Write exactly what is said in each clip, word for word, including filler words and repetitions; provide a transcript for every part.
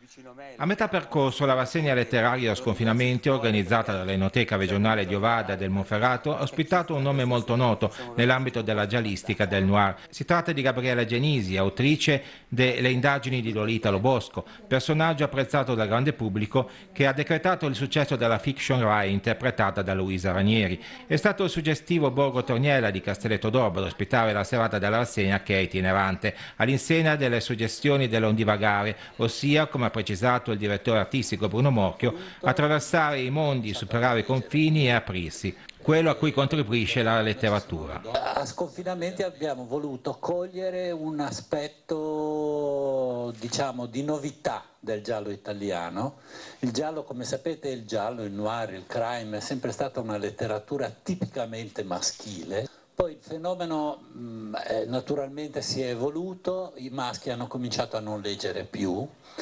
A metà percorso la rassegna letteraria Sconfinamenti, organizzata dall'Enoteca regionale di Ovada del Monferrato, ha ospitato un nome molto noto nell'ambito della giallistica del noir. Si tratta di Gabriela Genisi, autrice delle indagini di Lolita Lo Bosco, personaggio apprezzato dal grande pubblico che ha decretato il successo della fiction Rai interpretata da Luisa Ranieri. È stato il suggestivo Borgo Torniella di Castelletto d'Orbo ad ospitare la serata della rassegna, che è itinerante, all'insegna delle suggestioni dell'ondivagare, ossia, come ha precisato il direttore artistico Bruno Morchio, attraversare i mondi, superare i confini e aprirsi, quello a cui contribuisce la letteratura. A Sconfinamenti abbiamo voluto cogliere un aspetto, diciamo, di novità del giallo italiano. Il giallo, come sapete, il giallo, il noir, il crime è sempre stata una letteratura tipicamente maschile. Poi il fenomeno mh, eh, naturalmente si è evoluto, i maschi hanno cominciato a non leggere più,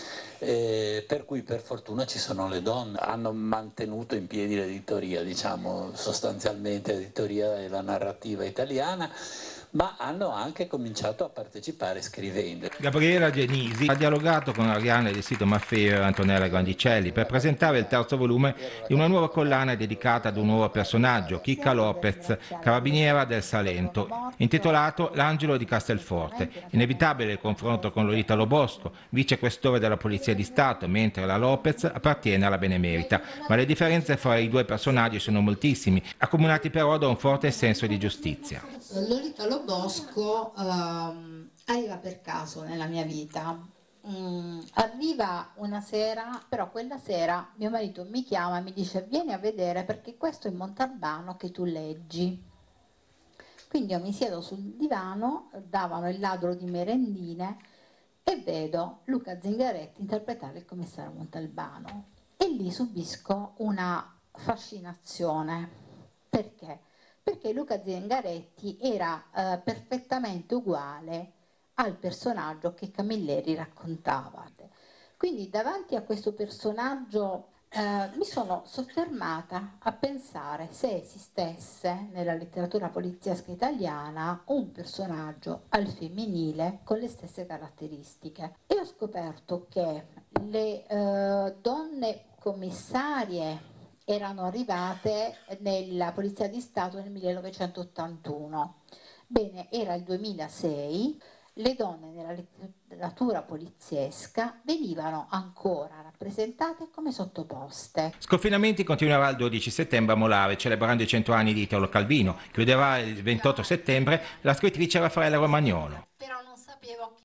eh, per cui per fortuna ci sono le donne, hanno mantenuto in piedi l'editoria, diciamo sostanzialmente l'editoria e la narrativa italiana, ma hanno anche cominciato a partecipare scrivendo. Gabriela Genisi ha dialogato con Arianna del sito Maffeo e Antonella Grandicelli per presentare il terzo volume di una nuova collana dedicata ad un nuovo personaggio, Chicca Lopez, carabiniera del Salento, intitolato L'angelo di Castelforte. Inevitabile il confronto con Lolita Lo Bosco, vicequestore della Polizia di Stato, mentre la Lopez appartiene alla Benemerita. Ma le differenze fra i due personaggi sono moltissimi, accomunati però da un forte senso di giustizia. Lolita Lo Bosco ehm, arriva per caso nella mia vita. Mm, arriva una sera, però quella sera mio marito mi chiama e mi dice: vieni a vedere perché questo è Montalbano che tu leggi. Quindi io mi siedo sul divano, davano il ladro di merendine e vedo Luca Zingaretti interpretare il commissario Montalbano e lì subisco una fascinazione. Perché? Perché Luca Zingaretti era eh, perfettamente uguale al personaggio che Camilleri raccontava. Quindi davanti a questo personaggio eh, mi sono soffermata a pensare se esistesse nella letteratura poliziesca italiana un personaggio al femminile con le stesse caratteristiche. E ho scoperto che le eh, donne commissarie erano arrivate nella Polizia di Stato nel millenovecentottantuno. Bene, era il duemilasei, le donne nella letteratura poliziesca venivano ancora rappresentate come sottoposte. Sconfinamenti continuerà il dodici settembre a Molave, celebrando i cento anni di Italo Calvino. Chiuderà il ventotto settembre la scrittrice Raffaella Romagnolo.